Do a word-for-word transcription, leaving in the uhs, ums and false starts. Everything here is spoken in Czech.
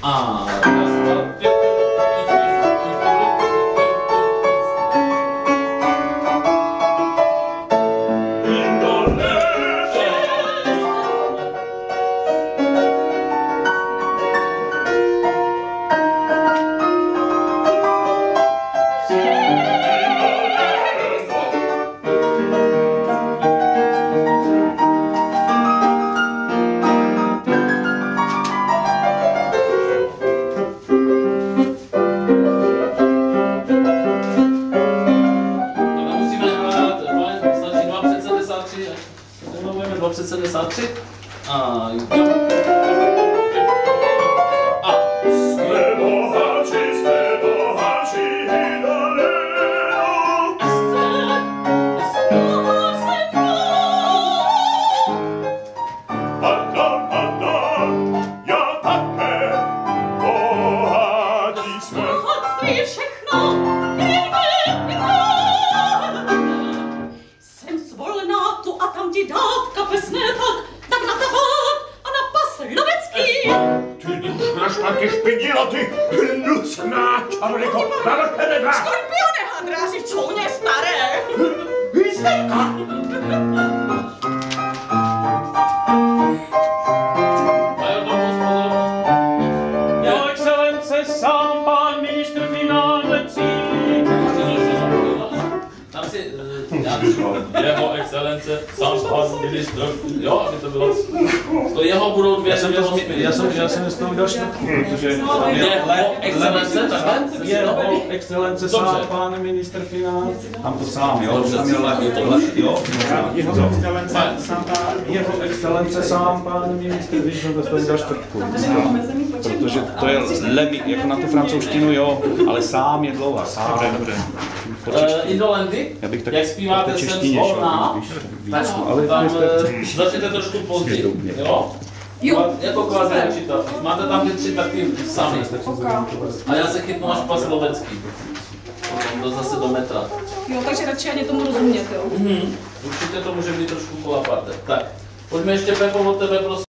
A raz, dva, pět, dvacet sedmdesát tři a a jsme boháči, jsme boháči daleko. Pardon, pardon, já také boháči jsme. Bohatství je všechno. Jsem zvolná tu a tam ti dát kapesné tak, tak na tabák a na pas lovecký. Ty dušná špatě špidila, ty hnusná čarodějko, naložená. Škorpione, handráři, čouně staré. Hysterka. Jeho excelence, sám pán ministr financí. Tam si, jeho excelence, sám pan ministr, jo, aby to bylo, to jeho budou dvě, Já jsem, dvě to, osmi. já jsem, já jsem z toho udělal čtvrtku, protože Jeho excelence, takhle? jeho excelence Dobře. sám pán ministr financí. Tam to sám, jo? Dobře. Tam je le, le, jo? Jeho excelence, sám pán. Jeho excelence sám pán ministr, víš, že to z toho udělal čtvrtku. Protože to je lemi, jako na tu francouzštinu, jo, ale sám je dlouhá, sám. Dobře, dobře. Uh, Indolendy, Já bych tak jak zpíváte po Jsem češtině šel, zvolná, víš, víc, tak ale tam to je- uh, začnete trošku později, jo? Jo, Jako kvazi učitel. Máte tam ty tři taky sami. A já se chytnu až pas lovecký. Potom to zase do metra. jo, takže radši ani tomu rozumět, jo. Mhm. Určitě to může být trošku kolaparte. Tak, pojďme ještě Pepo od tebe, prosím.